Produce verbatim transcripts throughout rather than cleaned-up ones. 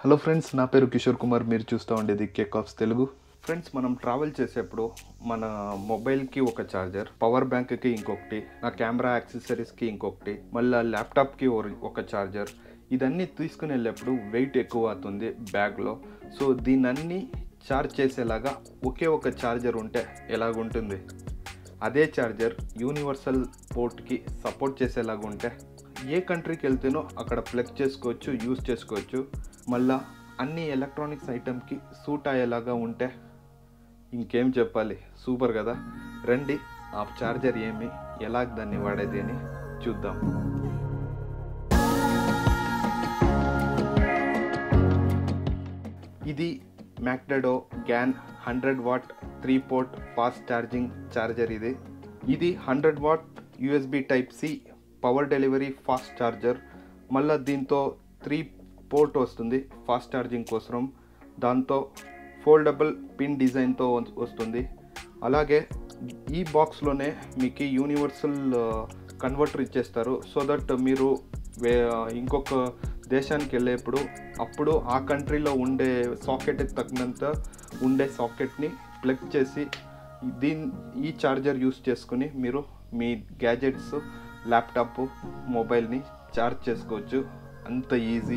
Hello friends, నా పేరు కిషోర్ కుమార్. మీరు చూస్తూ ఉండేది కేకాప్స్ తెలుగు. ఫ్రెండ్స్, మనం ట్రావెల్ చేసేప్పుడు మన మొబైల్కి ఒక ఛార్జర్, పవర్ బ్యాంక్కి ఇంకొకటి, నా కెమెరా యాక్సెసరీస్కి ఇంకొకటి, మళ్ళీ ల్యాప్టాప్కి ఒక ఛార్జర్, ఇదన్నీ తీసుకుని వెళ్ళేప్పుడు వెయిట్ ఎక్కువ అవుతుంది బ్యాగ్లో. సో దీన్ని ఛార్జ్ చేసేలాగా ఒకే ఒక ఛార్జర్ ఉంటే ఎలాగుంటుంది? అదే ఛార్జర్ యూనివర్సల్ పోర్ట్కి సపోర్ట్ చేసేలాగా ఉంటే ఏ కంట్రీకి వెళ్తేనో అక్కడ ప్లగ్ చేసుకోవచ్చు, యూజ్ చేసుకోవచ్చు. మళ్ళా అన్ని ఎలక్ట్రానిక్స్ ఐటమ్కి సూట్ అయ్యేలాగా ఉంటే ఇంకేం చెప్పాలి, సూపర్ కదా. రండి, ఆ ఛార్జర్ ఏమి, ఎలా దాన్ని వాడేది అని చూద్దాం. ఇది Mcdodo GaN hundred watt three port fast charging charger. ఇది ఇది hundred watt USB type C power delivery fast charger. మళ్ళీ దీంతో త్రీ పోర్ట్ వస్తుంది ఫాస్ట్ ఛార్జింగ్ కోసం. దాంతో ఫోల్డబుల్ పిన్ డిజైన్తో వస్తుంది. అలాగే ఈ బాక్స్లోనే మీకు యూనివర్సల్ కన్వర్టర్ ఇచ్చేస్తారు. సో దట్ మీరు వే ఇంకొక దేశానికి వెళ్ళేప్పుడు అప్పుడు ఆ కంట్రీలో ఉండే సాకెట్కి తగినంత ఉండే సాకెట్ని ప్లగ్ చేసి దీని ఈ ఛార్జర్ యూస్ చేసుకుని మీరు మీ గ్యాజెట్స్, ల్యాప్టాప్, మొబైల్ని ఛార్జ్ చేసుకోవచ్చు. అంత ఈజీ.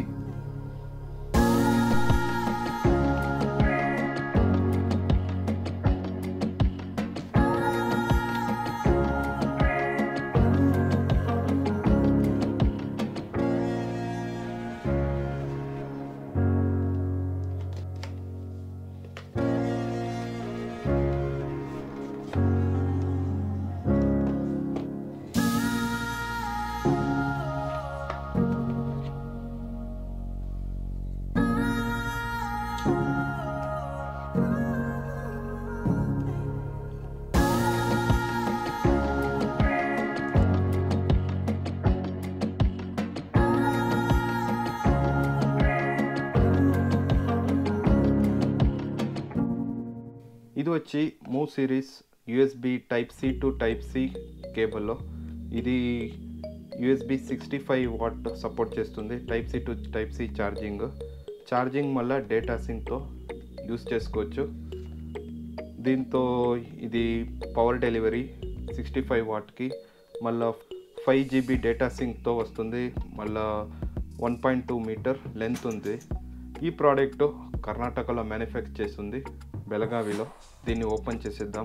ఇది వచ్చి move series USB type C to type C కేబుల్లో. ఇది USB sixty five watt support చేస్తుంది. Type C to type C charging charging మళ్ళీ డేటా సింక్తో యూస్ చేసుకోవచ్చు. దీంతో ఇది పవర్ డెలివరీ సిక్స్టీ ఫైవ్ వాట్కి, మళ్ళీ ఫైవ్ జీబీ డేటా సింక్తో వస్తుంది. మళ్ళీ one point two meter length ఉంది. ఈ ప్రోడక్ట్ కర్ణాటకలో మ్యానుఫ్యాక్చర్ చేస్తుంది, బెళగావిలో. దీన్ని ఓపెన్ చేసేద్దాం.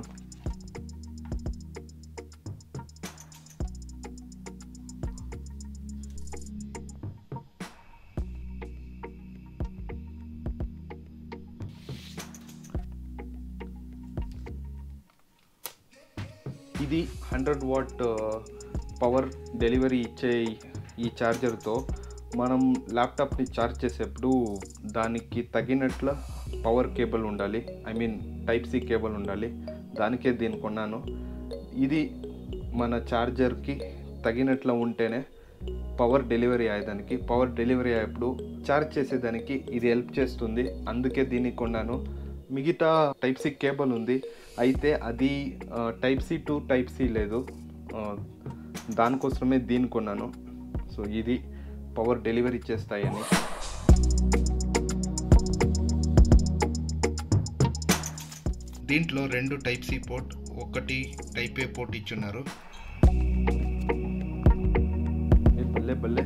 ఇది హండ్రెడ్ వాట్ పవర్ డెలివరీ ఇచ్చే ఈ ఛార్జర్తో మనం ల్యాప్టాప్ని ఛార్జ్ చేసేప్పుడు దానికి తగినట్ల పవర్ కేబుల్ ఉండాలి, I mean type C cable ఉండాలి. దానికే దీన్ని కొన్నాను. ఇది మన ఛార్జర్కి తగినట్లు ఉంటేనే పవర్ డెలివరీ అయ్యేదానికి, పవర్ డెలివరీ అయ్యేప్పుడు ఛార్జ్ చేసేదానికి ఇది హెల్ప్ చేస్తుంది. అందుకే దీన్ని కొన్నాను. మిగతా టైప్ సి కేబుల్ ఉంది, అయితే అది type C to type C లేదు. దానికోసమే దీన్ని కొన్నాను. సో ఇది పవర్ డెలివరీ చేస్తాయని. దీంట్లో రెండు టైప్ సి పోర్ట్, ఒకటి టైప్ ఏ పోర్ట్ ఇచ్చున్నారు. బల్లే బల్లే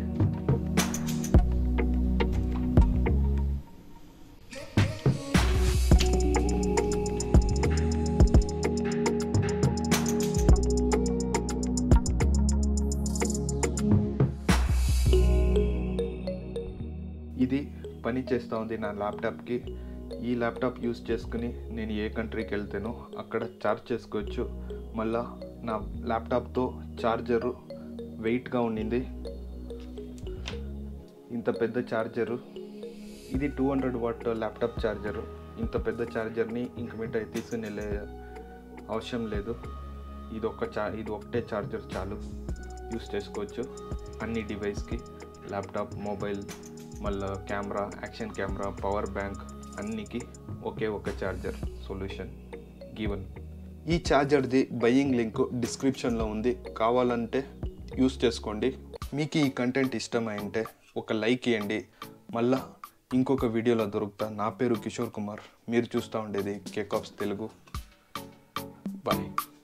ఇది పని చేస్తూ ఉంది నా ల్యాప్టాప్కి. ఈ ల్యాప్టాప్ యూస్ చేసుకుని నేను ఏ కంట్రీకి వెళ్తానో అక్కడ ఛార్జ్ చేసుకోవచ్చు. మళ్ళా నా ల్యాప్టాప్తో ఛార్జరు వెయిట్గా ఉండింది. ఇంత పెద్ద ఛార్జరు. ఇది two hundred watt laptop charger. ఇంత పెద్ద ఛార్జర్ని ఇంక మీట తీసుకుని వెళ్ళే అవసరం లేదు. ఇది ఒక చా ఇది ఒకటే ఛార్జర్ చాలు, యూస్ చేసుకోవచ్చు అన్ని డివైస్కి. ల్యాప్టాప్, మొబైల్, మళ్ళీ camera, action camera, power bank అన్నికి ఒకే ఒక ఛార్జర్ సొల్యూషన్ గివన్. ఈ ఛార్జర్ది బయింగ్ లింక్ డిస్క్రిప్షన్లో ఉంది, కావాలంటే యూస్ చేసుకోండి. మీకు ఈ కంటెంట్ ఇష్టమైంటే ఒక లైక్ ఇవ్వండి. మళ్ళీ ఇంకొక వీడియోలో దొరుకుతా. నా పేరు కిషోర్ కుమార్, మీరు చూస్తూ ఉండేది కేకాప్స్ తెలుగు. బాయ్.